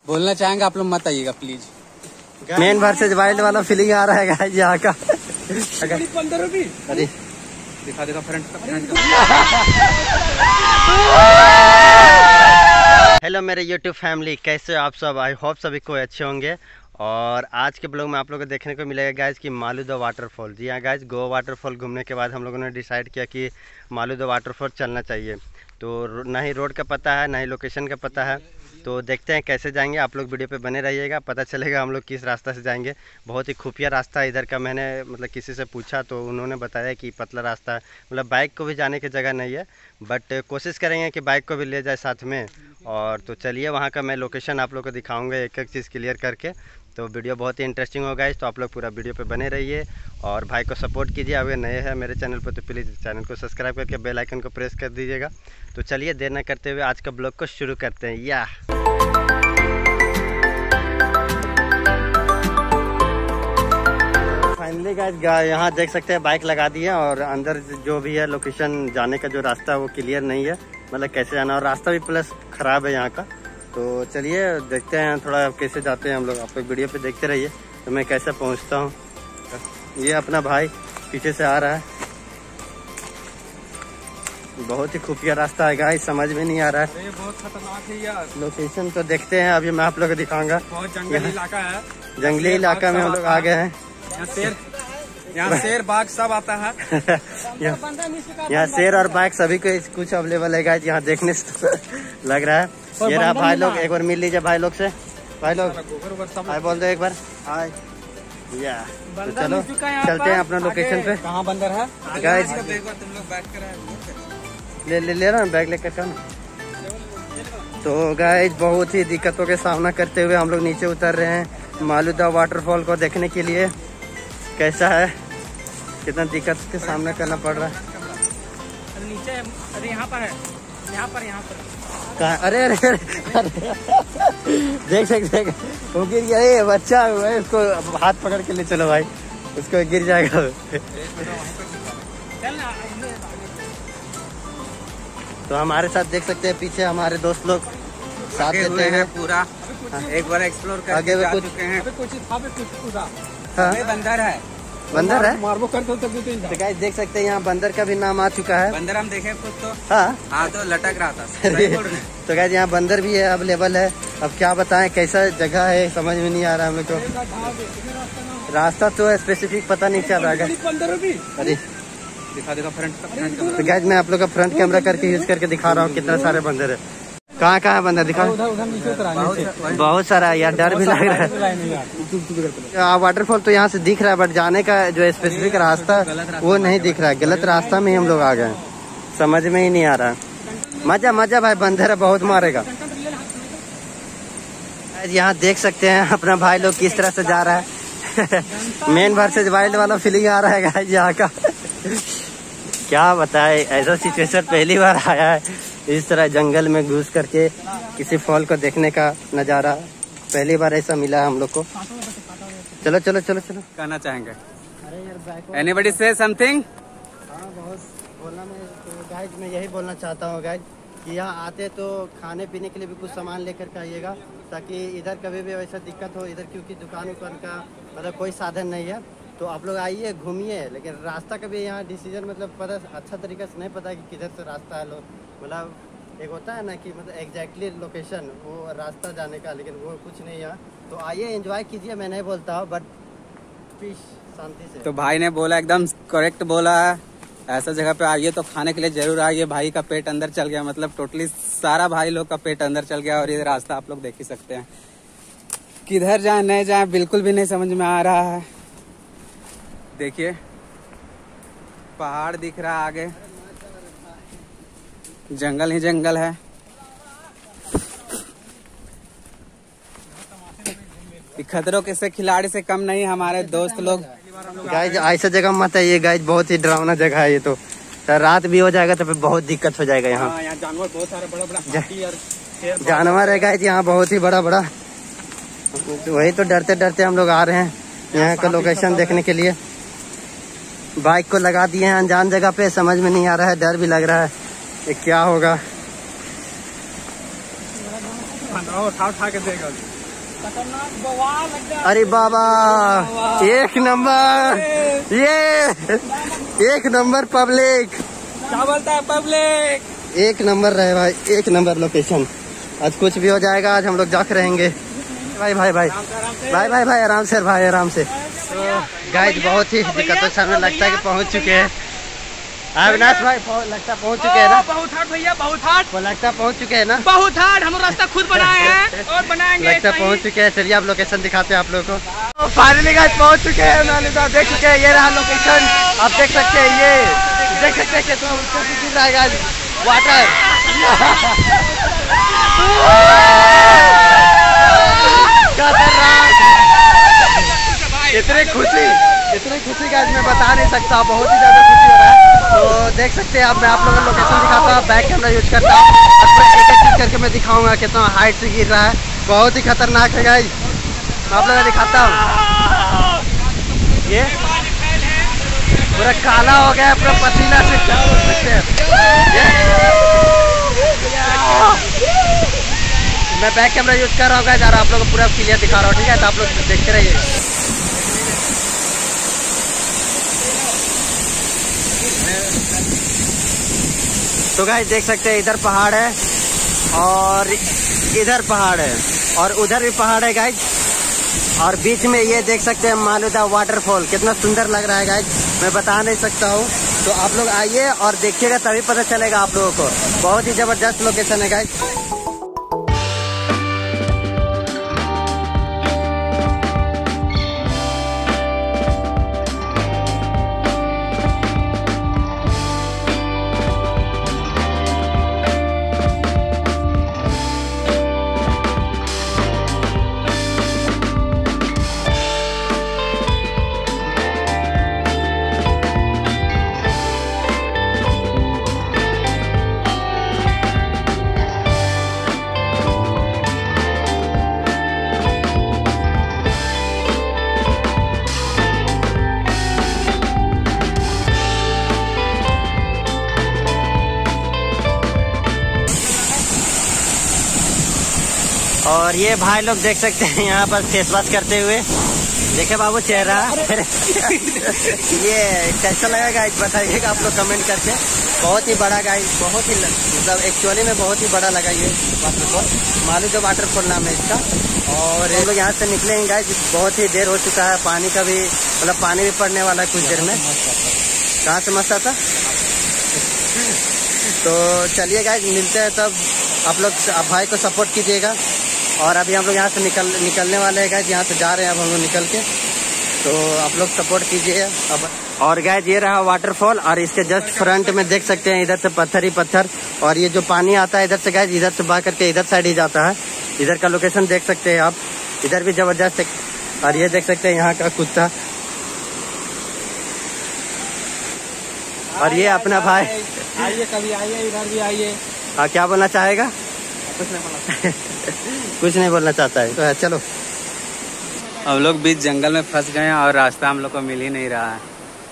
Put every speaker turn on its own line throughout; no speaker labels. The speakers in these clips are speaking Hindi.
बोलना चाहेंगे आप लोग मत आइएगा प्लीज।
मेन वर्सेस वाइल्ड वाला फीलिंग आ रहा है गाइस यहाँ का। अरे
दिखा फ्रंट।
हेलो मेरे YouTube फैमिली, कैसे हो आप सब? आई होप सभी को अच्छे होंगे। और आज के ब्लॉग में आप लोगों को देखने को मिलेगा गाइस कि मालुदा वाटरफॉल। जी हाँ गाइस, गोवा वाटरफॉल घूमने के बाद हम लोगों ने डिसाइड किया कि मालुदा वाटरफॉल चलना चाहिए। तो ना ही रोड का पता है ना ही लोकेशन का पता है, तो देखते हैं कैसे जाएंगे। आप लोग वीडियो पे बने रहिएगा, पता चलेगा हम लोग किस रास्ता से जाएंगे। बहुत ही खुफिया रास्ता है इधर का। मैंने मतलब किसी से पूछा तो उन्होंने बताया कि पतला रास्ता है, मतलब बाइक को भी जाने की जगह नहीं है, बट कोशिश करेंगे कि बाइक को भी ले जाए साथ में। और तो चलिए वहाँ का मैं लोकेशन आप लोग को दिखाऊँगा एक एक चीज़ क्लियर करके। तो वीडियो बहुत ही इंटरेस्टिंग होगा इस, तो आप लोग पूरा वीडियो पे बने रहिए और भाई को सपोर्ट कीजिए। अगर नए हैं मेरे चैनल पर तो प्लीज़ चैनल को सब्सक्राइब करके बेल आइकन को प्रेस कर दीजिएगा। तो चलिए देर न करते हुए आज का ब्लॉग को शुरू करते हैं। या फाइनली गाइस यहाँ देख सकते हैं बाइक लगा दी है और अंदर जो भी है लोकेशन जाने का जो रास्ता है वो क्लियर नहीं है, मतलब कैसे जाना, और रास्ता भी प्लस ख़राब है यहाँ का। तो चलिए देखते हैं थोड़ा कैसे जाते हैं हम लोग। आप लोग वीडियो पे देखते रहिए तो मैं कैसे पहुँचता हूँ। ये अपना भाई पीछे से आ रहा है। बहुत ही खुफिया रास्ता है गाइस, समझ में नहीं आ रहा है।
ये बहुत खतरनाक है यार।
लोकेशन तो देखते हैं, अभी मैं आप लोग को दिखाऊंगा।
बहुत जंगली इलाका है।
जंगली इलाका में हम लोग आ गए हैं।
यहाँ शेर बाघ सब आता है।
यहाँ शेर और बाघ सभी को कुछ अवेलेबल है गाइस यहाँ देखने से लग रहा है। ये रहा भाई लोग, एक बार मिल लीजिए भाई लोग से। भाई लोग हाय बोल दो एक बार, हाय। या तो चलो चलते हैं अपना लोकेशन पे।
कहाँ बंदर है
गाइस?
तुम लोग बैठ कर
ले रहा हूँ बैग लेकर का। तो गाइस बहुत ही दिक्कतों के सामना करते हुए हम लोग नीचे उतर रहे हैं मालुदा वाटरफॉल को देखने के लिए। कैसा है, कितना दिक्कत के सामना करना पड़ रहा है।
नीचे अरे यहाँ पर है, यहाँ पर
कहाँ? अरे अरे देख सकते वो गिर गया। ये बच्चा है, उसको हाथ पकड़ के ले चलो भाई, उसको गिर जाएगा। तो हमारे साथ देख सकते हैं पीछे हमारे दोस्त लोग साथ देते हैं पूरा।
एक बार एक्सप्लोर करके
आगे में
चुके हैं। बंदर है,
बंदर है।
मारबो कर तो
गाइस देख सकते हैं यहाँ बंदर का भी नाम आ चुका है।
बंदर हम देखे खुद तो।
हाँ
तो लटक रहा था।
तो गाइस यहाँ बंदर भी है, अवेलेबल है। अब क्या बताएं कैसा जगह है, समझ में नहीं आ रहा हमें तो। रास्ता तो स्पेसिफिक पता नहीं चल रहा है। अरे
दिखा फ्रंट।
तो गाइस मैं आप लोग का फ्रंट कैमरा करके यूज करके दिखा रहा हूँ कितना सारे बंदर है। कहाँ कहाँ बंदर दिखा? बहुत सारा यार, डर भी लग रहा है। वाटरफॉल तो यहाँ से दिख रहा है, बट जाने का जो स्पेसिफिक रास्ता वो नहीं दिख रहा है। गलत रास्ता में ही हम लोग आ गए, समझ में ही नहीं आ रहा। मजा मजा भाई, बंदर है बहुत मारेगा। यहाँ देख सकते हैं अपना भाई लोग किस तरह से जा रहा है। मेन वर्सेस वाइल्ड वाला फीलिंग आ रहा है गाइस यहाँ का। क्या बताए, ऐसा सिचुएशन पहली बार आया है, इस तरह जंगल में घुस करके किसी फॉल को देखने का नज़ारा पहली बार ऐसा मिला है हम लोग को। चलो चलो चलो चलो
कहना चाहेंगे? एनीबडी से समथिंग?
हाँ बहुत बोलना में तो गाइस मैं यही बोलना चाहता हूँ गाइस कि यहाँ आते तो खाने पीने के लिए भी कुछ सामान लेकर के आइएगा, ताकि इधर कभी भी वैसा दिक्कत हो। इधर क्योंकि दुकान उकान का मतलब कोई साधन नहीं है, तो आप लोग आइए घूमिए, लेकिन रास्ता का भी यहाँ डिसीजन मतलब पता अच्छा तरीके से नहीं पता कि किधर से रास्ता है। मतलब एक होता है ना कि मतलब एग्जैक्टली लोकेशन वो रास्ता जाने का, लेकिन वो कुछ नहीं है। तो आइए एंजॉय कीजिए, मैं नहीं बोलता हूँ, बट पीस शांति से।
तो भाई ने बोला एकदम करेक्ट बोला है, ऐसा जगह पे आइए तो खाने के लिए जरूर आइए। भाई का पेट अंदर चल गया, मतलब टोटली सारा भाई लोग का पेट अंदर चल गया। और ये रास्ता आप लोग देख ही सकते हैं, किधर जाए नहीं जाए बिल्कुल भी नहीं समझ में आ रहा है। देखिए पहाड़ दिख रहा है, आगे जंगल ही जंगल है। खतरों के से खिलाड़ी से कम नहीं हमारे दोस्त लोग।
गाइस ऐसा जगह मत आइए गाइस, बहुत ही डरावना जगह है ये। तो रात भी हो जाएगा तो फिर बहुत दिक्कत हो जाएगा यहाँ।
जानवर बहुत सारे बड़ा
जानवर है गाइस यहाँ, बहुत ही बड़ा बड़ा। वही तो डरते डरते हम लोग आ रहे हैं यहाँ का लोकेशन देखने के लिए। बाइक को लगा दिए हैं अनजान जगह पे, समझ में नहीं आ रहा है, डर भी लग रहा है ये क्या होगा।
उठा के देगा।
अरे बाबा, एक नंबर, ये एक नंबर पब्लिक।
क्या बोलता है पब्लिक?
एक नंबर रहे भाई, एक नंबर लोकेशन। आज कुछ भी हो जाएगा, आज हम लोग जाके रहेंगे। भाई भाई भाई भाई भाई भाई आराम से भाई, आराम से। तो गाइस बहुत ही दिक्कतों से हमें लगता है कि पहुंच चुके हैं। अविनाश भाई लगता पहुंच चुके हैं ना?
बहुत हार्ड भैया, बहुत हार्ड।
लगता पहुंच चुके हैं ना?
बहुत हार्ड, हम रास्ता खुद बनाए हैं और बनाएंगे।
लगता पहुंच चुके हैं। चलिए आप लोकेशन दिखाते हैं आप लोगों को। तो फाइनली गाइस पहुंच चुके हैं, नालंदा देख चुके हैं। ये रहा लोकेशन, आप देख सकते हैं। ये देख सकते हैं कितना गिर रहा है गाइस, वाटर। इतनी खुशी गाइस मैं बता नहीं सकता, बहुत ही ज्यादा खुशी हो रहा है। तो देख सकते हैं आप, मैं आप लोगों को लोकेशन दिखाता हूँ, बैक कैमरा यूज करता हूँ और एक एक चीज करके मैं दिखाऊंगा कितना हाइट से गिर रहा है। बहुत ही खतरनाक है गाइस, मैं आप लोगों को दिखाता हूँ। ये पूरा काला हो गया है, पूरा पसीना से क्या बोल सकते हैं। मैं बैक कैमरा यूज कर रहा हूँ गाइस और आप लोगों को पूरा क्लियर दिखा रहा हूँ, ठीक है? तो आप लोग देखते रहिए। तो गाइस देख सकते हैं, इधर पहाड़ है और इधर पहाड़ है और उधर भी पहाड़ है गाइस, और बीच में ये देख सकते हैं मालूदा वाटरफॉल। कितना सुंदर लगरहा है गाइस, मैं बता नहीं सकता हूँ। तो आप लोग आइए और देखिएगा, तभी पता चलेगा आप लोगों को। बहुत ही जबरदस्त लोकेशन है गाइस। और ये भाई लोग देख सकते हैं यहाँ पर फेस वॉश करते हुए। देखे बाबू चेहरा ये कैसा लगा गाइस बताइएगा आप लोग कमेंट करके। बहुत ही बड़ा गाइस, बहुत ही मतलब एक्चुअली में बहुत ही बड़ा लगा ये वाटरफॉल। मालूदा वाटरफॉल नाम है इसका। और ये लोग यहाँ से निकलेंगे गाइस, बहुत ही देर हो चुका है। पानी का भी मतलब पानी भी पड़ने वाला है कुछ देर में। कहाँ से मस्त आता? तो चलिए गाइस मिलते हैं तब। आप लोग भाई को सपोर्ट कीजिएगा। और अभी हम लोग यहाँ से निकलने वाले हैं गाइस, यहाँ से जा रहे हैं अब हम लोग निकल के। तो आप लोग सपोर्ट कीजिए अब। और गाइस ये रहा वाटरफॉल और इसके जस्ट फ्रंट में देख सकते हैं इधर से पत्थर ही पत्थर, और ये जो पानी आता है इधर से गाइस इधर से बह करके इधर साइड ही जाता है। इधर का लोकेशन देख सकते हैं आप, इधर भी जबरदस्त है। और ये देख सकते हैं यहाँ का कुत्ता, और ये अपना भाई।
आइए कभी आइए, इधर भी आइए।
हाँ क्या बोलना चाहेगा?
कुछ नहीं बोलना
कुछ नहीं बोलना चाहता है। तो चलो
हम लोग बीच जंगल में फंस गए हैं और रास्ता हम लोग को मिल ही नहीं रहा है।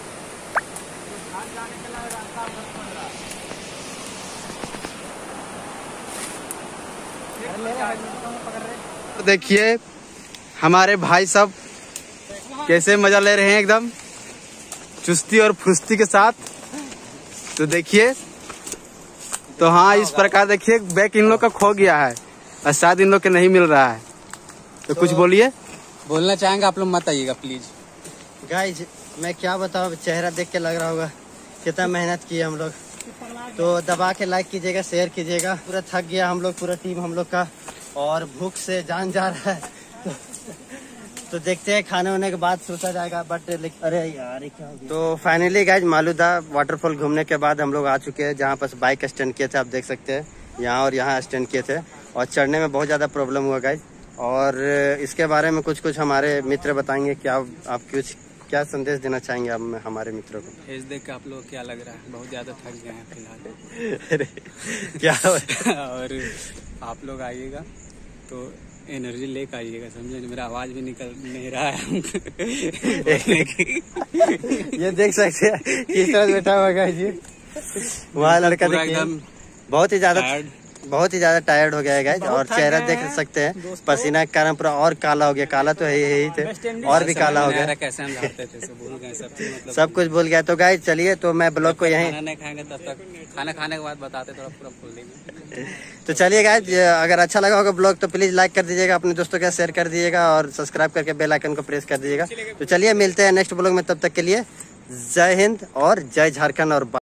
देखिए हमारे भाई सब कैसे मजा ले रहे हैं, एकदम चुस्ती और फुर्ती के साथ। तो देखिए, तो हाँ इस प्रकार देखिए बैग इन लोग का खो गया है और शायद इन लोग के नहीं मिल रहा है। तो कुछ बोलिए, बोलना चाहेंगे आप लोग, मत आइएगा प्लीज।
गाइज मैं क्या बताऊँ, चेहरा देख के लग रहा होगा कितना मेहनत किए हम लोग। तो दबा के लाइक कीजिएगा, शेयर कीजिएगा। पूरा थक गया हम लोग, पूरा टीम हम लोग का, और भूख से जान जा रहा है। तो देखते हैं खाने होने के बाद सोचा जाएगा। बट अरे यार क्या हो गया। तो फाइनली गाइज मालूदा वाटरफॉल घूमने के बाद हम लोग आ चुके हैं जहाँ पर बाइक स्टैंड किए थे। आप देख सकते हैं यहाँ और यहाँ स्टैंड किए थे, और चढ़ने में बहुत ज़्यादा प्रॉब्लम हुआ गाइज। और इसके बारे में कुछ हमारे मित्र बताएंगे। क्या आप क्या संदेश देना चाहेंगे आप हमारे मित्रों को?
फेस देख के आप लोग क्या लग रहा है? बहुत ज्यादा थक गए हैं फिलहाल।
अरे क्या
और आप लोग आइएगा तो एनर्जी लेकर आइएगा, समझे? मेरा आवाज भी निकल नहीं रहा है।
ये देख सकते हैं किस तरह बैठा हुआ है ये, वहाँ लड़का देखिए, बहुत ही ज्यादा बहुत ही ज्यादा टायर्ड हो गया है गाइस, और चेहरा देख सकते हैं पसीना के कारण पूरा और काला हो गया। काला तो है ही थे, और भी काला हो गया।
कैसे हम जाते थे, भूल गए सब चीज, मतलब
सब कुछ भूल गया। तो गाइस चलिए, तो मैं ब्लॉग को यहीं
खाना नहीं खाएंगे तब तक, खाना खाने के बाद बताते थोड़ा पूरा भूल देंगे।
तो चलिए गाइस, अगर अच्छा लगा होगा ब्लॉग तो प्लीज लाइक कर दीजिएगा, अपने दोस्तों के साथ शेयर कर दीजिएगा और सब्सक्राइब करके बेल आइकन को प्रेस कर दीजिएगा। तो चलिए मिलते हैं नेक्स्ट ब्लॉग में, तब तक के लिए जय हिंद और जय झारखंड और